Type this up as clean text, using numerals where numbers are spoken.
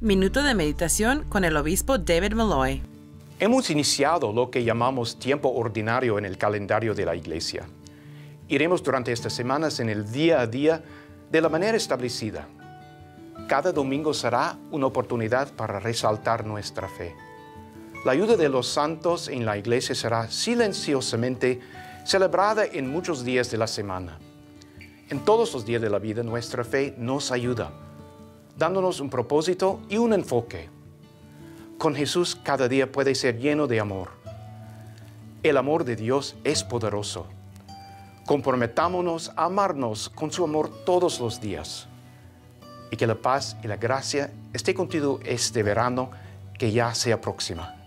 Minuto de meditación con el obispo David Malloy. Hemos iniciado lo que llamamos tiempo ordinario en el calendario de la Iglesia. Iremos durante estas semanas en el día a día de la manera establecida. Cada domingo será una oportunidad para resaltar nuestra fe. La ayuda de los santos en la Iglesia será silenciosamente celebrada en muchos días de la semana. En todos los días de la vida nuestra fe nos ayuda, dándonos un propósito y un enfoque. Con Jesús cada día puede ser lleno de amor. El amor de Dios es poderoso. Comprometámonos a amarnos con su amor todos los días. Y que la paz y la gracia esté contigo este verano que ya se aproxima.